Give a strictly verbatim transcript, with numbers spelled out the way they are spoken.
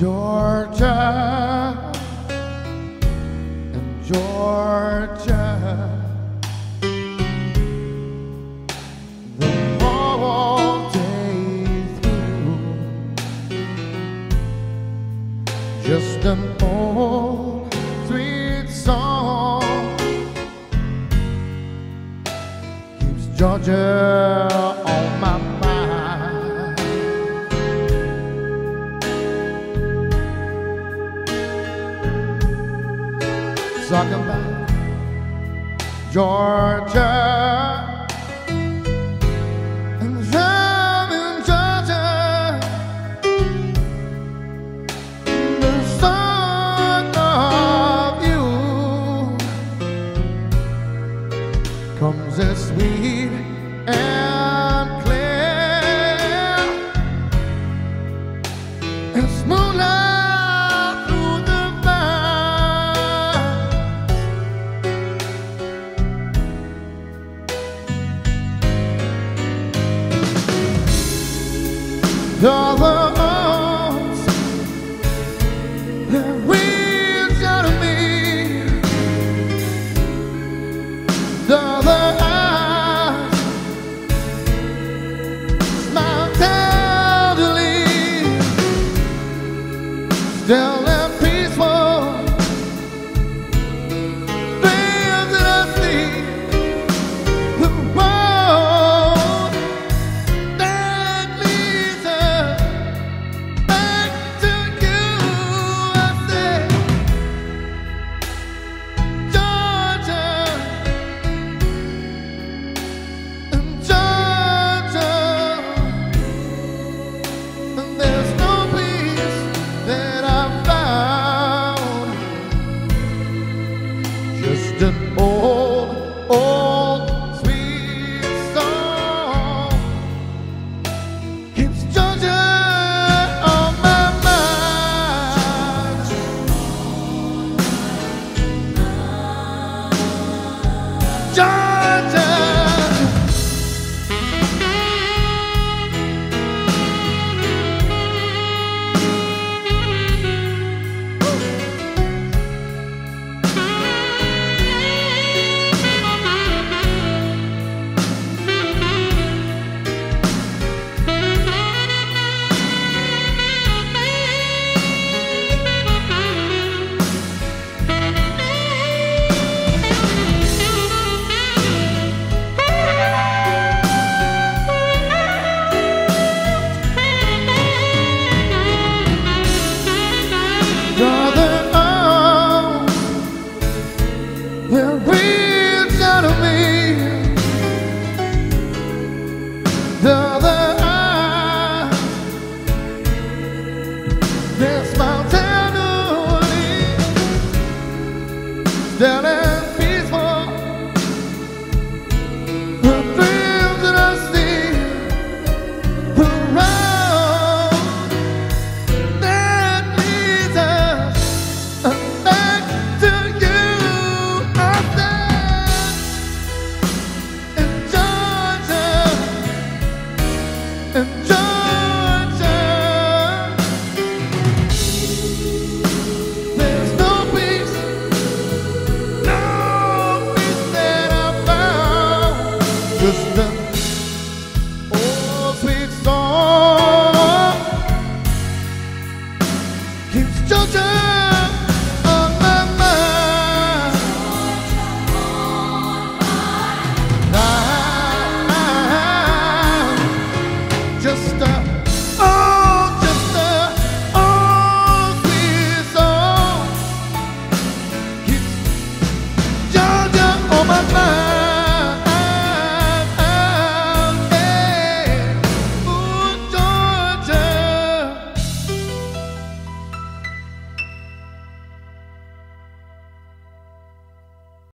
Georgia, in Georgia, the whole day through, just an old sweet song keeps Georgia on my mind. Talking about Georgia, and I'm in Georgia, the song of you comes as sweet and clear as moonlight. All the arms that reach out of me, all the eyes smile tenderly, still and peaceful, things that I see, the road that leads us back to you. I say, Georgia, and Georgia, and there's no peace that I found, just an old, old sweet song keeps Georgia on my mind. Georgia, brother, oh, will reach out of me, the other eyes, they smile tenderly, still and peaceful, the things that I see, the road that leads us back to you. I said, in Georgia, in Georgia, there's no peace, no peace that I found, just the